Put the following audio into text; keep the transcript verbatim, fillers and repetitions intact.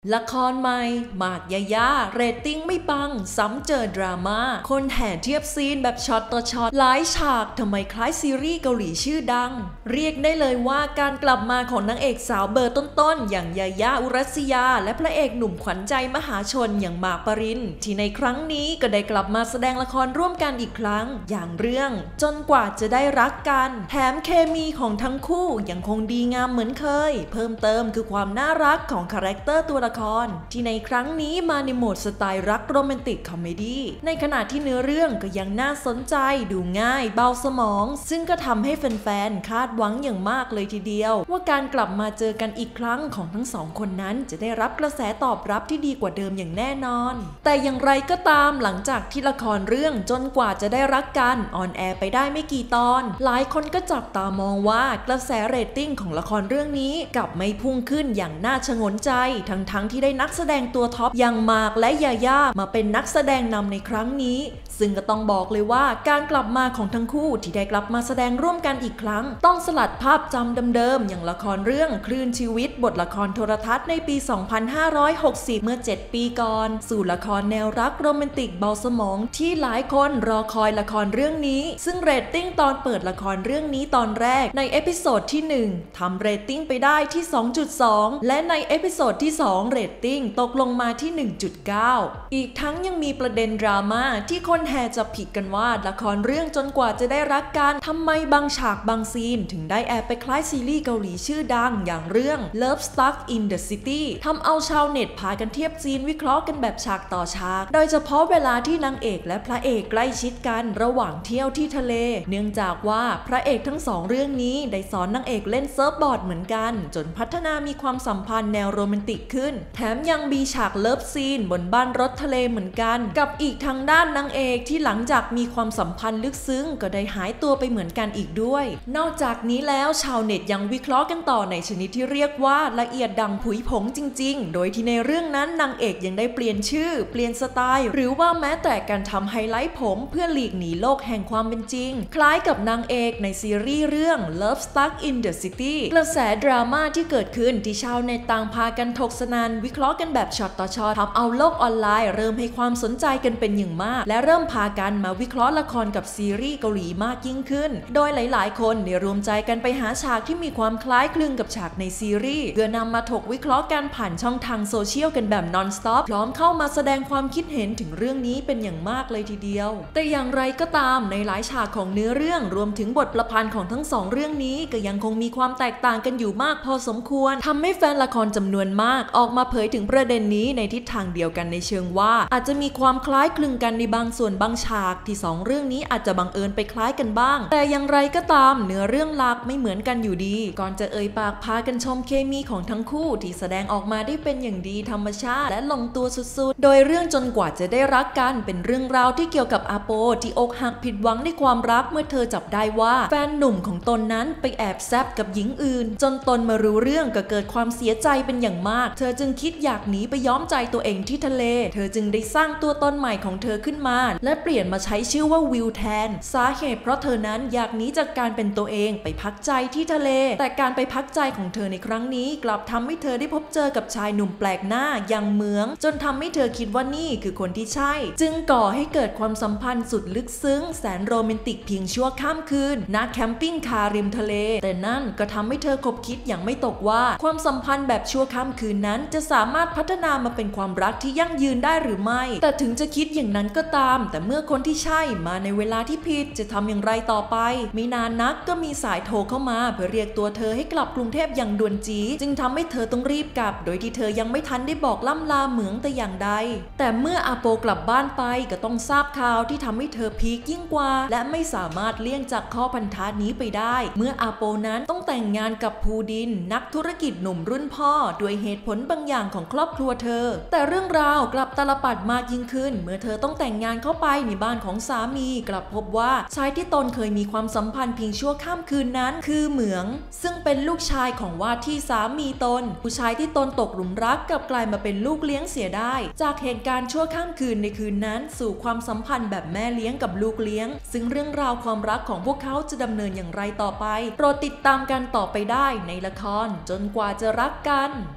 ละครใหม่หมากยาย่าเรตติ้งไม่ปังซ้ำเจอดราม่าคนแห่เทียบซีนแบบช็อตต่อช็อตหลายฉากทำไมคล้ายซีรีส์เกาหลีชื่อดังเรียกได้เลยว่าการกลับมาของนางเอกสาวเบอร์ต้นๆอย่างยาย่าอุรัสยาและพระเอกหนุ่มขวัญใจมหาชนอย่างหมากปรินที่ในครั้งนี้ก็ได้กลับมาแสดงละครร่วมกันอีกครั้งอย่างเรื่องจนกว่าจะได้รักกันแถมเคมีของทั้งคู่ยังคงดีงามเหมือนเคยเพิ่มเติมคือความน่ารักของคาแรคเตอร์ตัวละครที่ในครั้งนี้มาในโหมดสไตล์รักโรแมนติกคอมเมดี้ในขณะที่เนื้อเรื่องก็ยังน่าสนใจดูง่ายเบาสมองซึ่งก็ทำให้แฟนๆคาดหวังอย่างมากเลยทีเดียวว่าการกลับมาเจอกันอีกครั้งของทั้งสองคนนั้นจะได้รับกระแสตอบรับที่ดีกว่าเดิมอย่างแน่นอนแต่อย่างไรก็ตามหลังจากที่ละครเรื่องจนกว่าจะได้รักกันออนแอร์ไปได้ไม่กี่ตอนหลายคนก็จับตามองว่ากระแสเรตติ้งของละครเรื่องนี้กลับไม่พุ่งขึ้นอย่างน่าชงนใจทั้งๆที่ได้นักแสดงตัวท็อปอย่างหมากและยาย่ามาเป็นนักแสดงนำในครั้งนี้ซึ่งก็ต้องบอกเลยว่าการกลับมาของทั้งคู่ที่ได้กลับมาแสดงร่วมกันอีกครั้งต้องสลัดภาพจำเดิมๆอย่างละครเรื่องคลื่นชีวิตบทละครโทรทัศน์ในปี สองพันห้าร้อยหกสิบ เมื่อ เจ็ด ปีก่อนสู่ละครแนวรักโรแมนติกเบาสมองที่หลายคนรอคอยละครเรื่องนี้ซึ่งเรตติ้งตอนเปิดละครเรื่องนี้ตอนแรกในเอพิโซดที่ หนึ่ง ทำเรตติ้งไปได้ที่ สองจุดสอง และในเอพิโซดที่ สอง เรตติ้งตกลงมาที่ หนึ่งจุดเก้า อีกทั้งยังมีประเด็นดราม่าที่คนแห่จับผิดกันว่าละครเรื่องจนกว่าจะได้รักกันทำไมบางฉากบางซีนถึงได้แอบไปคล้ายซีรีส์เกาหลีชื่อดังอย่างเรื่อง Love Stuck in the City ทำเอาชาวเน็ตพากันเทียบซีนวิเคราะห์กันแบบฉากต่อฉากโดยเฉพาะเวลาที่นางเอกและพระเอกใกล้ชิดกันระหว่างเที่ยวที่ทะเลเนื่องจากว่าพระเอกทั้งสองเรื่องนี้ได้สอนนางเอกเล่นเซิร์ฟบอร์ดเหมือนกันจนพัฒนามีความสัมพันธ์แนวโรแมนติกขึ้นแถมยังมีฉากเลิฟซีนบนบ้านรถทะเลเหมือนกันกับอีกทางด้านนางเอกที่หลังจากมีความสัมพันธ์ลึกซึ้งก็ได้หายตัวไปเหมือนกันอีกด้วยนอกจากนี้แล้วชาวเน็ตยังวิเคราะห์กันต่อในชนิดที่เรียกว่าละเอียดดังผุยผงจริงๆโดยที่ในเรื่องนั้นนางเอกยังได้เปลี่ยนชื่อเปลี่ยนสไตล์หรือว่าแม้แต่การทำไฮไลท์ผมเพื่อหลีกหนีโลกแห่งความเป็นจริงคล้ายกับนางเอกในซีรีส์เรื่อง Love Stuck in the City กระแสดราม่าที่เกิดขึ้นที่ชาวเน็ตต่างพากันถกสนั่นวิเคราะห์กันแบบช็อตต่อช็อตทำเอาโลกออนไลน์เริ่มให้ความสนใจกันเป็นอย่างมากและเริ่มพากันมาวิเคราะห์ละครกับซีรีส์เกาหลีมากยิ่งขึ้นโดยหลายๆคนได้รวมใจกันไปหาฉากที่มีความคล้ายคลึงกับฉากในซีรีส์เพื่อนำมาถกวิเคราะห์กันผ่านช่องทางโซเชียลกันแบบ non-stop พร้อมเข้ามาแสดงความคิดเห็นถึงเรื่องนี้เป็นอย่างมากเลยทีเดียวแต่อย่างไรก็ตามในหลายฉากของเนื้อเรื่องรวมถึงบทประพันธ์ของทั้งสองเรื่องนี้ก็ยังคงมีความแตกต่างกันอยู่มากพอสมควรทำให้แฟนละครจำนวนมากออกมาเผยถึงประเด็นนี้ในทิศทางเดียวกันในเชิงว่าอาจจะมีความคล้ายคลึงกันในบางส่วนบางฉากที่สองเรื่องนี้อาจจะบังเอิญไปคล้ายกันบ้างแต่อย่างไรก็ตามเนื้อเรื่องหลักไม่เหมือนกันอยู่ดีก่อนจะเอ่ยปากพากันชมเคมีของทั้งคู่ที่แสดงออกมาได้เป็นอย่างดีธรรมชาติและลงตัวสุดๆโดยเรื่องจนกว่าจะได้รักกันเป็นเรื่องราวที่เกี่ยวกับอาโปที่อกหักผิดหวังในความรักเมื่อเธอจับได้ว่าแฟนหนุ่มของตนนั้นไปแอบแซบกับหญิงอื่นจนตนมารู้เรื่องก็เกิดความเสียใจเป็นอย่างมากเธอจึงคิดอยากหนีไปย้อมใจตัวเองที่ทะเลเธอจึงได้สร้างตัวตนใหม่ของเธอขึ้นมาและเปลี่ยนมาใช้ชื่อว่าวิวแทนสาเหตุเพราะเธอนั้นอยากหนีจากการเป็นตัวเองไปพักใจที่ทะเลแต่การไปพักใจของเธอในครั้งนี้กลับทำให้เธอได้พบเจอกับชายหนุ่มแปลกหน้าอย่างเหมืองจนทำให้เธอคิดว่านี่คือคนที่ใช่จึงก่อให้เกิดความสัมพันธ์สุดลึกซึ้งแสนโรแมนติกเพียงชั่วข้ามคืนณแคมปิ้งคาริมทะเลแต่นั่นก็ทำให้เธอคบคิดอย่างไม่ตกว่าความสัมพันธ์แบบชั่วข้ามคืนนั้นจะสามารถพัฒนามาเป็นความรักที่ยั่งยืนได้หรือไม่แต่ถึงจะคิดอย่างนั้นก็ตามแต่เมื่อคนที่ใช่มาในเวลาที่ผิดจะทำอย่างไรต่อไปไม่นานนักก็มีสายโทรเข้ามาเพื่อเรียกตัวเธอให้กลับกรุงเทพอย่างด่วนจีจึงทำให้เธอต้องรีบกลับโดยที่เธอยังไม่ทันได้บอกล่ำลาเหมืองแต่อย่างใดแต่เมื่ออาโปกลับบ้านไปก็ต้องทราบข่าวที่ทำให้เธอพีคยิ่งกว่าและไม่สามารถเลี่ยงจากข้อพันธะนี้ไปได้เมื่ออาโปนั้นต้องแต่งงานกับภูดินนักธุรกิจหนุ่มรุ่นพ่อด้วยเหตุผลบางอย่างของครอบครัวเธอแต่เรื่องราวกลับตาลปัดมากยิ่งขึ้นเมื่อเธอต้องแต่งงานเข้าไปในบ้านของสามีกลับพบว่าชายที่ตนเคยมีความสัมพันธ์เพียงชั่วข้ามคืนนั้นคือเหมืองซึ่งเป็นลูกชายของว่าที่สามีตนผู้ชายที่ตนตกหลุมรักกลับกลายมาเป็นลูกเลี้ยงเสียได้จากเหตุการณ์ชั่วข้ามคืนในคืนนั้นสู่ความสัมพันธ์แบบแม่เลี้ยงกับลูกเลี้ยงซึ่งเรื่องราวความรักของพวกเขาจะดำเนินอย่างไรต่อไปโปรดติดตามกันต่อไปได้ในละครจนกว่าจะรักกัน